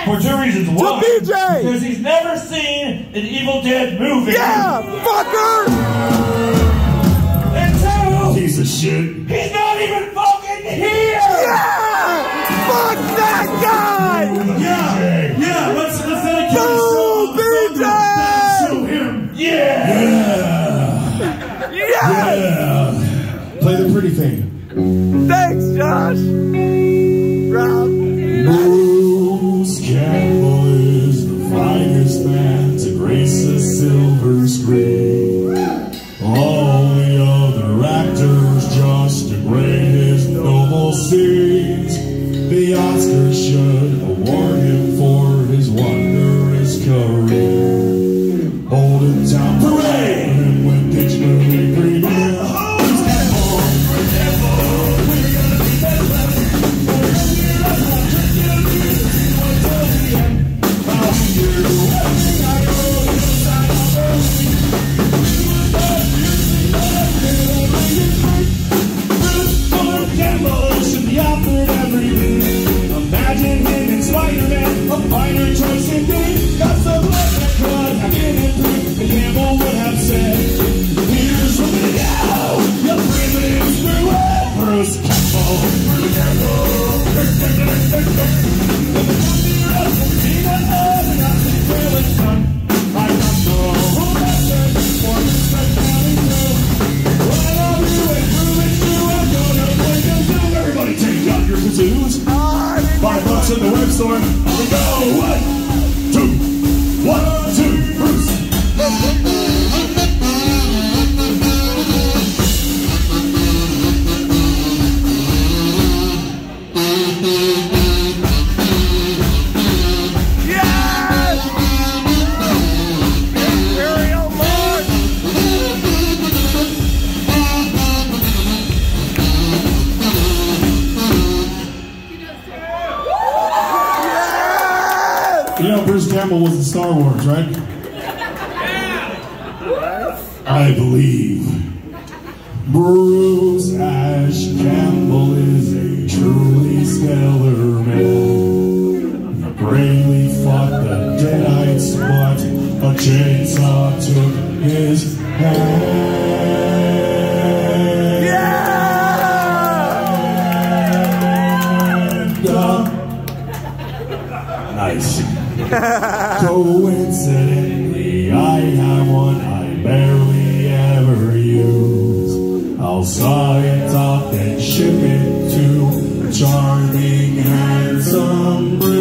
For two reasons. One, BJ! because he's never seen an Evil Dead movie. Yeah, fucker! And two, piece of shit. He's not even fucking here! Yeah! Fuck that guy! Yeah, let's dedicate Boo, BJ! Show him. Yeah! Yeah! Play the pretty thing. Thanks, Josh! Rob. Bruce Campbell is the finest man to grace the silver screen. All the other actors just degrade his noble scenes. The Oscars should award him for his wondrous career. Old Town Parade when pitch movie premiere. Campbell would have said, here's what we go, your primitive screw it, Bruce Campbell. Everybody take out your kazoos. $5 in the web store. Here we go. 1, 2, Bruce. You know, Bruce Campbell was in Star Wars, right? I believe Bruce Ash Campbell is a truly stellar man. Bravely fought the Deadites, but a chainsaw took his hand. Yeah! Nice. Coincidentally, I have one I barely ever use. I'll saw it off and ship it to a charming, handsome Bruce.